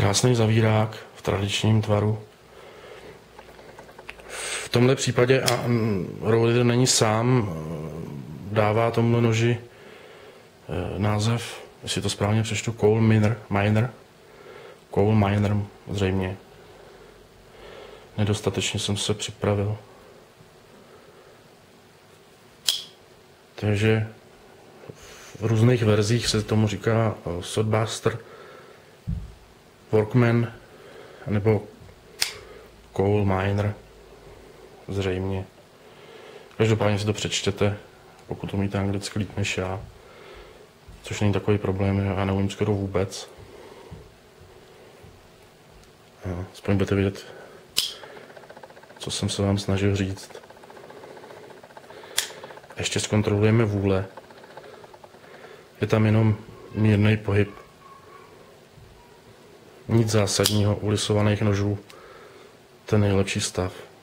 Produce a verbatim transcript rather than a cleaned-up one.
Krásný zavírák v tradičním tvaru. V tomhle případě a Rollleader není sám, dává tomhle noži název, jestli to správně přečtu, Coal Miner, Miner. Coal Miner zřejmě. Nedostatečně jsem se připravil. Takže v různých verzích se tomu říká Sodbuster, Workman nebo Coal Miner. Zřejmě. Každopádně si to přečtěte, pokud umíte anglicky líp než já. Což není takový problém, já neumím skoro vůbec. No, aspoň budete vidět, co jsem se vám snažil říct. Ještě zkontrolujeme vůle. Je tam jenom mírný pohyb. Nic zásadního, u lisovaných nožů ten nejlepší stav.